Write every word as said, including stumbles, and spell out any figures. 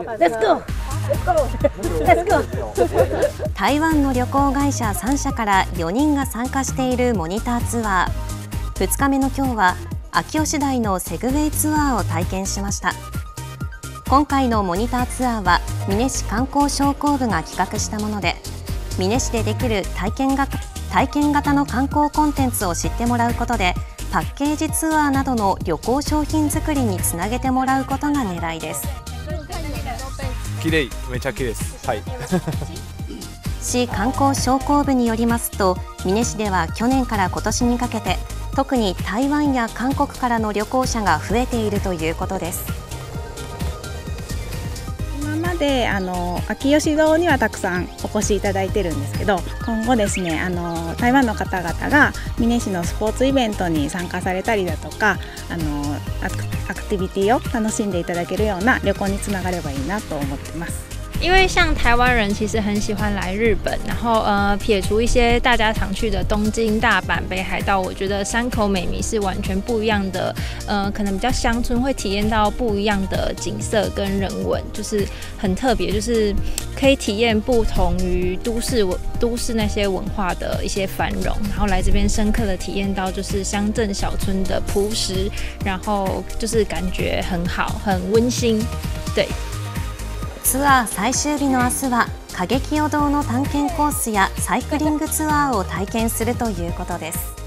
Let's go! Let's go! 台湾の旅行会社さん社からよにんが参加しているモニターツアー。ふつかめの今日は秋吉台のセグウェイツアーを体験しました。今回のモニターツアーは美祢市観光商工部が企画したもので、美祢市でできる体験が体験型の観光コンテンツを知ってもらうことで、パッケージツアーなどの旅行商品作りにつなげてもらうことが狙いです。 綺麗、めちゃ綺麗です。はい。 市観光商工部によりますと、美祢市では去年から今年にかけて、特に台湾や韓国からの旅行者が増えているということです。 今まであの秋吉堂にはたくさんお越しいただいてるんですけど、今後ですね、あの台湾の方々が美祢市のスポーツイベントに参加されたりだとか、あのアク、アクティビティを楽しんでいただけるような旅行につながればいいなと思ってます。 因为像台湾人其实很喜欢来日本，然后呃撇除一些大家常去的东京、大阪、北海道，我觉得山口美迷是完全不一样的，呃可能比较乡村，会体验到不一样的景色跟人文，就是很特别，就是可以体验不同于都市文都市那些文化的一些繁荣，然后来这边深刻的体验到就是乡镇小村的朴实，然后就是感觉很好，很温馨，对。 ツアー最終日の明日は歌劇予堂の探検コースやサイクリングツアーを体験するということです。